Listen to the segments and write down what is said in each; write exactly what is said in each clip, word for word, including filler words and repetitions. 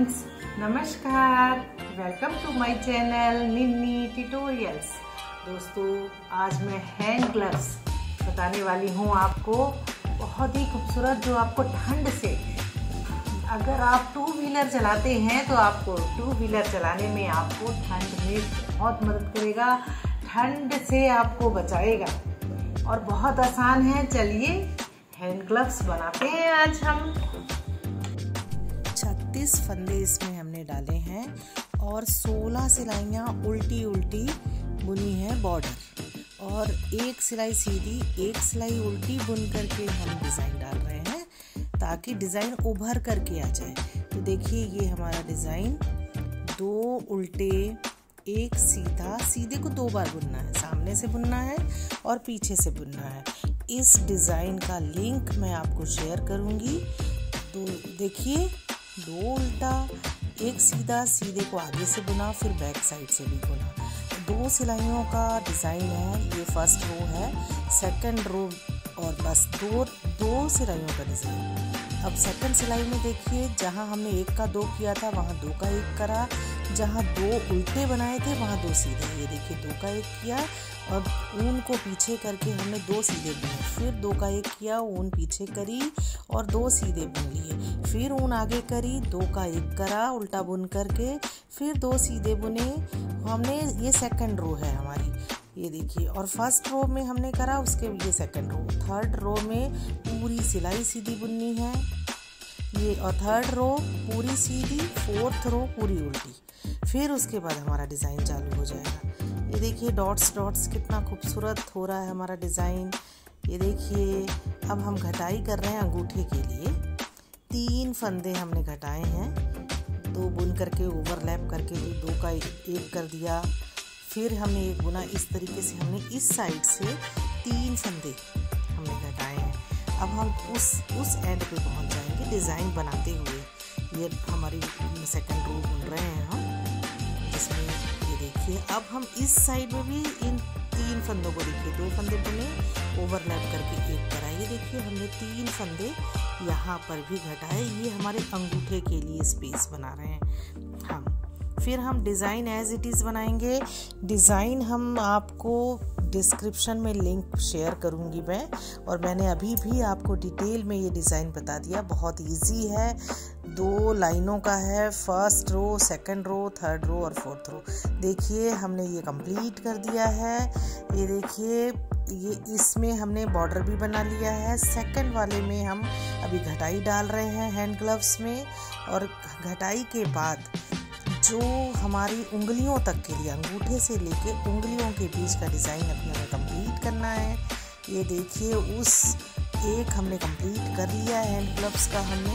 Friends, नमस्कार। Welcome to my channel Ninni tutorials. दोस्तों, आज मैं हैंड ग्लव्स बताने वाली हूँ आपको, बहुत ही खूबसूरत, जो आपको ठंड से, अगर आप टू व्हीलर चलाते हैं तो आपको टू व्हीलर चलाने में आपको ठंड में बहुत मदद करेगा, ठंड से आपको बचाएगा और बहुत आसान है। चलिए हैंड ग्लव्स बनाते हैं आज हम। छत्तीस फंदे इसमें हमने डाले हैं और सोलह सिलाइयाँ उल्टी उल्टी बुनी है बॉर्डर, और एक सिलाई सीधी एक सिलाई उल्टी बुन करके हम डिज़ाइन डाल रहे हैं ताकि डिज़ाइन उभर करके आ जाए। तो देखिए, ये हमारा डिज़ाइन दो उल्टे एक सीधा, सीधे को दो बार बुनना है, सामने से बुनना है और पीछे से बुनना है। इस डिज़ाइन का लिंक मैं आपको शेयर करूँगी। तो देखिए, दो उल्टा एक सीधा, सीधे को आगे से बुना, फिर बैक साइड से भी बुना। दो सिलाइयों का डिज़ाइन है, ये फर्स्ट रो है, सेकंड रो, और बस दो दो सिलाइयों का डिज़ाइन। अब सेकंड सिलाई में देखिए, जहाँ हमने एक का दो किया था वहाँ दो का एक करा, जहाँ दो उल्टे बनाए थे वहाँ दो सीधे। ये देखिए, दो का एक किया और ऊन को पीछे करके हमने दो सीधे बुने, फिर दो का एक किया, ऊन पीछे करी और दो सीधे बुन लिए, फिर ऊन आगे करी, दो का एक करा उल्टा बुन करके, फिर दो सीधे बुने हमने। ये सेकंड रो है हमारी, ये देखिए। और फर्स्ट रो में हमने करा, उसके ये सेकंड रो। थर्ड रो में पूरी सिलाई सीधी बुननी है ये, और थर्ड रो पूरी सीधी, फोर्थ रो पूरी उल्टी, फिर उसके बाद हमारा डिज़ाइन चालू हो जाएगा। ये देखिए, डॉट्स डॉट्स कितना खूबसूरत हो रहा है हमारा डिज़ाइन। ये देखिए, अब हम घटाई कर रहे हैं अंगूठे के लिए। तीन फंदे हमने घटाए हैं, दो बुन करके ओवरलैप करके दो का एक कर दिया, फिर हमने एक बुना। इस तरीके से हमने इस साइड से तीन फंदे हमने घटाए हैं। अब हम उस उस एंड पे पहुंच जाएंगे डिज़ाइन बनाते हुए। ये हमारी सेकंड रो बुन रहे हैं हम, जिसमें ये देखिए, अब हम इस साइड में भी इन तीन फंदों को देखिए, दो फंदे बुने, ओवरलैप करके एक करा। ये देखिए, हमने तीन फंदे यहाँ पर भी घटाए। ये हमारे अंगूठे के लिए स्पेस बना रहे हैं हम। फिर हम डिज़ाइन एज इट इज़ बनाएंगे। डिज़ाइन हम आपको डिस्क्रिप्शन में लिंक शेयर करूंगी मैं, और मैंने अभी भी आपको डिटेल में ये डिज़ाइन बता दिया। बहुत इजी है, दो लाइनों का है, first row, second row, third row और फोर्थ रो। देखिए, हमने ये कंप्लीट कर दिया है। ये देखिए, ये इसमें हमने बॉर्डर भी बना लिया है। सेकंड वाले में हम अभी घटाई डाल रहे हैं हैंड ग्लव्स में, और घटाई के बाद जो हमारी उंगलियों तक के लिए, अंगूठे से लेके उंगलियों के बीच का डिज़ाइन अपने में कंप्लीट करना है। ये देखिए, उस एक हमने कंप्लीट कर लिया हैंड ग्लव्स का हमने,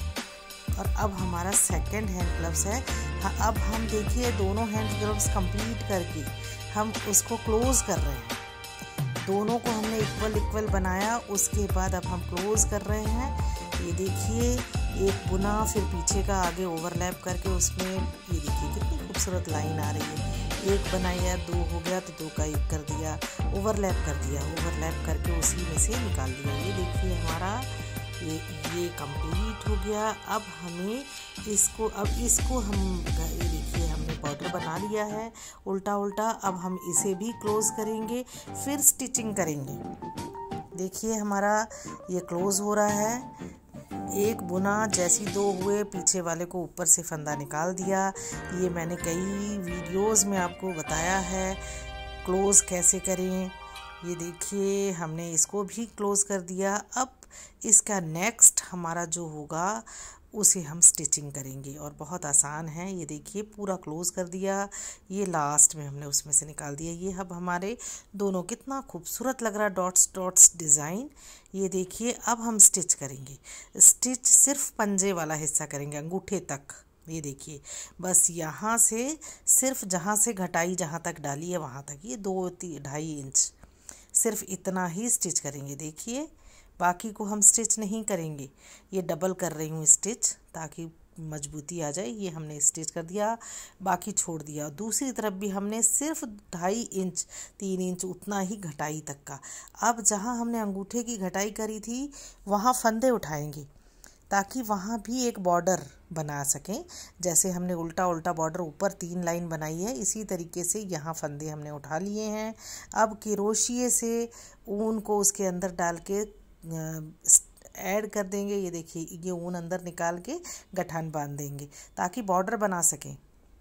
और अब हमारा सेकंड हैंड ग्लव्स है। हाँ, अब हम देखिए, दोनों हैंड ग्लव्स कंप्लीट करके हम उसको क्लोज कर रहे हैं। दोनों को हमने इक्वल इक्वल बनाया, उसके बाद अब हम क्लोज कर रहे हैं। ये देखिए, एक बुना, फिर पीछे का आगे ओवरलैप करके उसमें, ये देखिए कितनी खूबसूरत लाइन आ रही है। एक बनाया, दो हो गया तो दो का एक कर दिया, ओवरलैप कर दिया, ओवरलैप करके उसी में से निकाल दिया। ये देखिए, हमारा ये ये कंप्लीट हो गया। अब हमें इसको अब इसको हम ये देखिए, हमने बॉर्डर बना लिया है उल्टा उल्टा। अब हम इसे भी क्लोज करेंगे, फिर स्टिचिंग करेंगे। देखिए, हमारा ये क्लोज हो रहा है। एक बुना, जैसी दो हुए, पीछे वाले को ऊपर से फंदा निकाल दिया। ये मैंने कई वीडियोस में आपको बताया है क्लोज कैसे करें। ये देखिए, हमने इसको भी क्लोज कर दिया। अब इसका नेक्स्ट हमारा जो होगा उसे हम स्टिचिंग करेंगे, और बहुत आसान है। ये देखिए, पूरा क्लोज कर दिया, ये लास्ट में हमने उसमें से निकाल दिया। ये अब हमारे दोनों, कितना खूबसूरत लग रहा है डॉट्स डॉट्स डिज़ाइन। ये देखिए, अब हम स्टिच करेंगे। स्टिच सिर्फ पंजे वाला हिस्सा करेंगे, अंगूठे तक। ये देखिए, बस यहाँ से सिर्फ जहाँ से घटाई जहाँ तक डाली है वहाँ तक, ये दो ढाई इंच, सिर्फ इतना ही स्टिच करेंगे। देखिए, बाकी को हम स्टिच नहीं करेंगे। ये डबल कर रही हूँ स्टिच ताकि मजबूती आ जाए। ये हमने स्टिच कर दिया, बाकी छोड़ दिया। दूसरी तरफ भी हमने सिर्फ ढाई इंच, तीन इंच उतना ही घटाई तक का। अब जहाँ हमने अंगूठे की घटाई करी थी वहाँ फंदे उठाएंगे, ताकि वहाँ भी एक बॉर्डर बना सकें। जैसे हमने उल्टा उल्टा बॉर्डर ऊपर तीन लाइन बनाई है, इसी तरीके से यहाँ फंदे हमने उठा लिए हैं। अब क्रोशिये से ऊन को उसके अंदर डाल के ऐड कर देंगे। ये देखिए, ये ऊन अंदर निकाल के गठान बांध देंगे ताकि बॉर्डर बना सकें।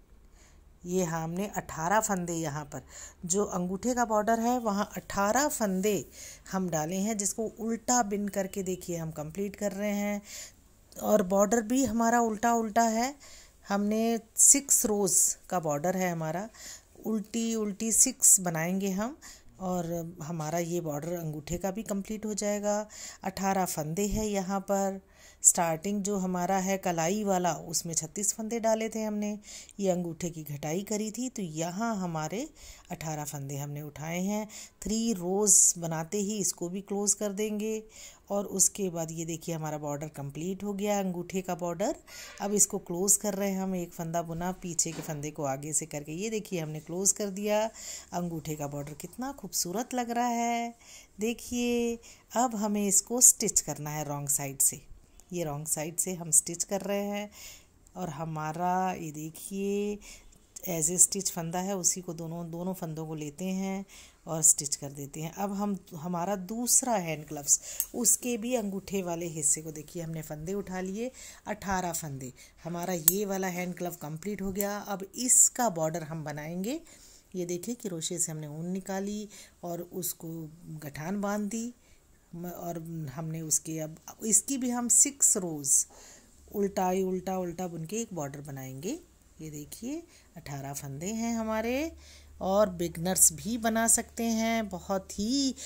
ये हमने अठारह फंदे, यहाँ पर जो अंगूठे का बॉर्डर है वहाँ अठारह फंदे हम डाले हैं, जिसको उल्टा बिन करके देखिए हम कंप्लीट कर रहे हैं। और बॉर्डर भी हमारा उल्टा उल्टा है। हमने सिक्स रोज़ का बॉर्डर है हमारा, उल्टी उल्टी सिक्स बनाएंगे हम, और हमारा ये बॉर्डर अंगूठे का भी कंप्लीट हो जाएगा। अठारह फंदे हैं यहाँ पर। स्टार्टिंग जो हमारा है कलाई वाला, उसमें छत्तीस फंदे डाले थे हमने। ये अंगूठे की घटाई करी थी, तो यहाँ हमारे अठारह फंदे हमने उठाए हैं। थ्री रोज़ बनाते ही इसको भी क्लोज़ कर देंगे। और उसके बाद ये देखिए हमारा बॉर्डर कंप्लीट हो गया, अंगूठे का बॉर्डर। अब इसको क्लोज़ कर रहे हैं हम। एक फंदा बुना, पीछे के फंदे को आगे से करके ये देखिए हमने क्लोज़ कर दिया। अंगूठे का बॉर्डर कितना खूबसूरत लग रहा है, देखिए। अब हमें इसको स्टिच करना है रॉन्ग साइड से। ये रॉन्ग साइड से हम स्टिच कर रहे हैं। और हमारा ये देखिए एज ए स्टिच फंदा है, उसी को दोनों दोनों फंदों को लेते हैं और स्टिच कर देते हैं। अब हम हमारा दूसरा हैंड ग्लव्स, उसके भी अंगूठे वाले हिस्से को देखिए हमने फंदे उठा लिए, अठारह फंदे। हमारा ये वाला हैंड ग्लव कंप्लीट हो गया। अब इसका बॉर्डर हम बनाएंगे। ये देखिए क्रोशे से हमने ऊन निकाली और उसको गठान बांध दी, और हमने उसके अब इसकी भी हम सिक्स रोज़ उल्टा उल्टा उल्टा बुन के एक बॉर्डर बनाएंगे। ये देखिए अठारह फंदे हैं हमारे, और बिगनर्स भी बना सकते हैं। बहुत ही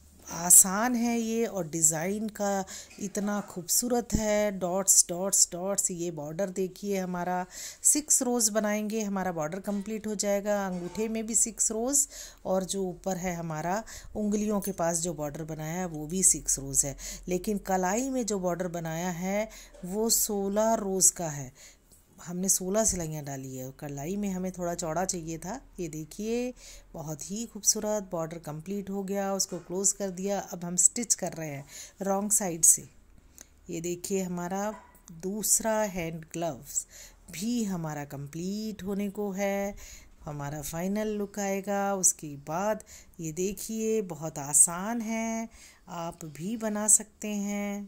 आसान है ये, और डिज़ाइन का इतना खूबसूरत है, डॉट्स डॉट्स डॉट्स। ये बॉर्डर देखिए हमारा सिक्स रोज़ बनाएंगे, हमारा बॉर्डर कंप्लीट हो जाएगा। अंगूठे में भी सिक्स रोज़, और जो ऊपर है हमारा उंगलियों के पास जो बॉर्डर बनाया है वो भी सिक्स रोज़ है। लेकिन कलाई में जो बॉर्डर बनाया है वो सोलह रोज़ का है। हमने सोलह सिलाइयाँ डाली है। कलाई में हमें थोड़ा चौड़ा चाहिए था। ये देखिए बहुत ही खूबसूरत बॉर्डर कंप्लीट हो गया, उसको क्लोज़ कर दिया। अब हम स्टिच कर रहे हैं रॉन्ग साइड से। ये देखिए हमारा दूसरा हैंड ग्लव्स भी हमारा कंप्लीट होने को है। हमारा फाइनल लुक आएगा उसके बाद। ये देखिए बहुत आसान है, आप भी बना सकते हैं।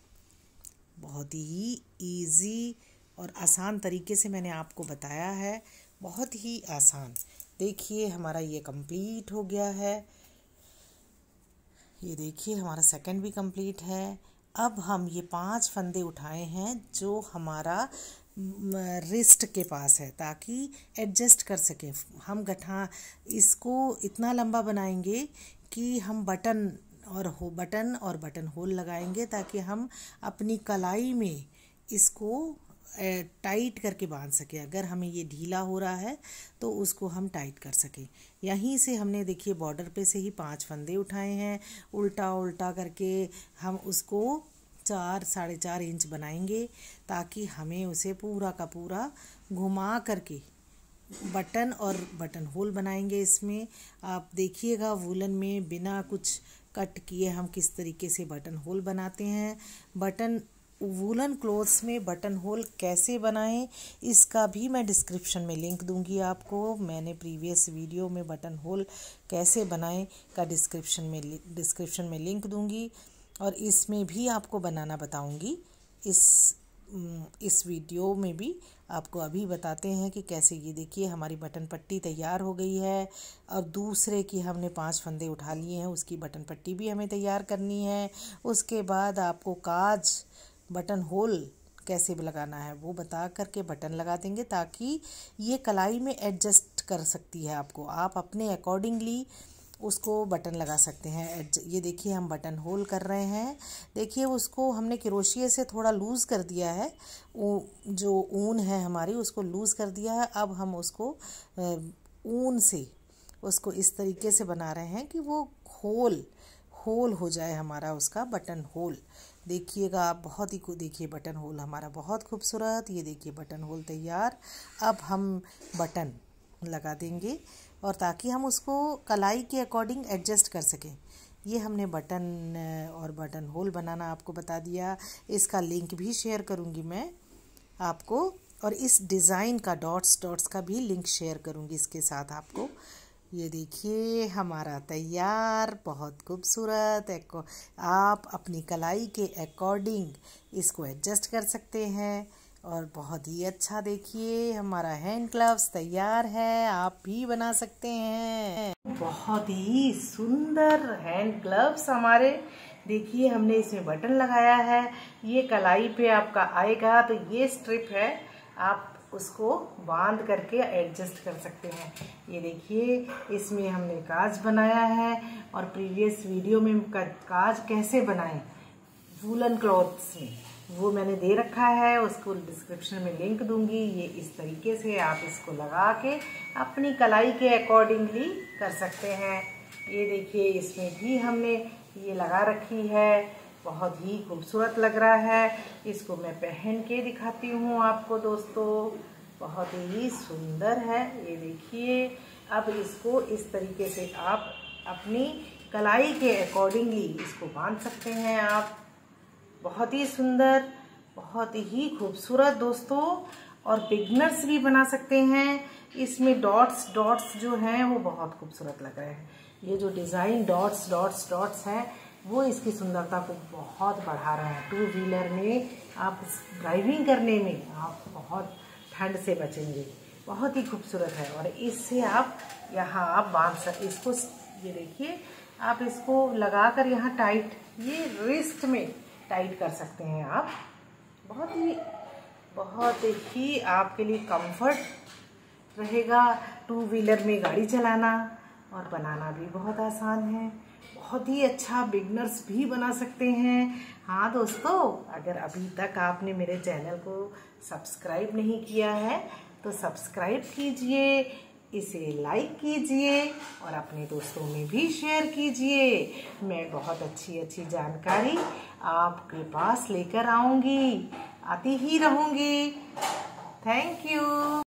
बहुत ही इजी और आसान तरीके से मैंने आपको बताया है, बहुत ही आसान। देखिए हमारा ये कंप्लीट हो गया है। ये देखिए हमारा सेकंड भी कंप्लीट है। अब हम ये पांच फंदे उठाए हैं जो हमारा रिस्ट के पास है, ताकि एडजस्ट कर सकें हम। गठा इसको इतना लंबा बनाएंगे कि हम बटन और हो बटन और बटन होल लगाएंगे, ताकि हम अपनी कलाई में इसको टाइट करके बांध सके। अगर हमें ये ढीला हो रहा है तो उसको हम टाइट कर सकें। यहीं से हमने देखिए बॉर्डर पे से ही पांच फंदे उठाए हैं, उल्टा उल्टा करके हम उसको चार साढ़े चार इंच बनाएंगे, ताकि हमें उसे पूरा का पूरा घुमा करके बटन और बटन होल बनाएंगे। इसमें आप देखिएगा वूलन में बिना कुछ कट किए हम किस तरीके से बटन होल बनाते हैं। बटन वूलन क्लोथ्स में बटन होल कैसे बनाएं, इसका भी मैं डिस्क्रिप्शन में लिंक दूंगी आपको। मैंने प्रीवियस वीडियो में बटन होल कैसे बनाएं का डिस्क्रिप्शन में डिस्क्रिप्शन में लिंक दूंगी, और इसमें भी आपको बनाना बताऊंगी। इस इस वीडियो में भी आपको अभी बताते हैं कि कैसे। ये देखिए हमारी बटन पट्टी तैयार हो गई है, और दूसरे की हमने पांच फंदे उठा लिए हैं, उसकी बटन पट्टी भी हमें तैयार करनी है। उसके बाद आपको काज बटन होल कैसे लगाना है वो बता करके बटन लगा देंगे, ताकि ये कलाई में एडजस्ट कर सकती है आपको। आप अपने अकॉर्डिंगली उसको बटन लगा सकते हैं। ये देखिए हम बटन होल कर रहे हैं। देखिए उसको हमने क्रोशिये से थोड़ा लूज़ कर दिया है, जो ऊन है हमारी उसको लूज़ कर दिया है। अब हम उसको ऊन से उसको इस तरीके से बना रहे हैं कि वो होल होल हो जाए हमारा उसका बटन होल। देखिएगा आप, बहुत ही को देखिए बटन होल हमारा बहुत खूबसूरत। ये देखिए बटन होल तैयार। अब हम बटन लगा देंगे, और ताकि हम उसको कलाई के अकॉर्डिंग एडजस्ट कर सकें। ये हमने बटन और बटन होल बनाना आपको बता दिया। इसका लिंक भी शेयर करूँगी मैं आपको, और इस डिज़ाइन का डॉट्स डॉट्स का भी लिंक शेयर करूँगी इसके साथ आपको। ये देखिए हमारा तैयार, बहुत खूबसूरत। एको आप अपनी कलाई के अकॉर्डिंग इसको एडजस्ट कर सकते हैं और बहुत ही अच्छा। देखिए हमारा हैंड ग्लव्स तैयार है, आप भी बना सकते हैं। बहुत ही सुंदर हैंड ग्लव्स हमारे। देखिए हमने इसमें बटन लगाया है, ये कलाई पे आपका आएगा, तो ये स्ट्रिप है, आप उसको बांध करके एडजस्ट कर सकते हैं। ये देखिए इसमें हमने काज बनाया है, और प्रीवियस वीडियो में काज कैसे बनाएं वूलन क्लॉथ्स में वो मैंने दे रखा है, उसको डिस्क्रिप्शन में लिंक दूंगी। ये इस तरीके से आप इसको लगा के अपनी कलाई के अकॉर्डिंगली कर सकते हैं। ये देखिए इसमें भी हमने ये लगा रखी है, बहुत ही खूबसूरत लग रहा है। इसको मैं पहन के दिखाती हूँ आपको दोस्तों, बहुत ही सुंदर है। ये देखिए अब इसको इस तरीके से आप अपनी कलाई के अकॉर्डिंगली इसको बांध सकते हैं आप। बहुत ही सुंदर, बहुत ही खूबसूरत दोस्तों, और बिगनर्स भी बना सकते हैं। इसमें डॉट्स डॉट्स जो हैं वो बहुत खूबसूरत लग रहे हैं। ये जो डिज़ाइन डॉट्स डॉट्स डॉट्स है वो इसकी सुंदरता को बहुत बढ़ा रहे हैं। टू व्हीलर में आप ड्राइविंग करने में आप बहुत ठंड से बचेंगे। बहुत ही खूबसूरत है, और इससे आप यहाँ आप बांध सकते इसको। ये देखिए आप इसको लगाकर यहाँ टाइट, ये रिस्ट में टाइट कर सकते हैं आप। बहुत ही बहुत ही आपके लिए कंफर्ट रहेगा। टू व्हीलर में गाड़ी चलाना और बनाना भी बहुत आसान है। बहुत ही अच्छा, बिगनर्स भी बना सकते हैं। हाँ दोस्तों, अगर अभी तक आपने मेरे चैनल को सब्सक्राइब नहीं किया है तो सब्सक्राइब कीजिए, इसे लाइक कीजिए और अपने दोस्तों में भी शेयर कीजिए। मैं बहुत अच्छी अच्छी जानकारी आपके पास लेकर आऊँगी, आती ही रहूँगी। Thank you.